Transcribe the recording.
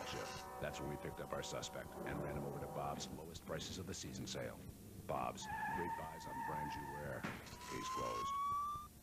shift. That's when we picked up our suspect and ran him over to Bob's lowest prices of the season sale. Bob's, great buys on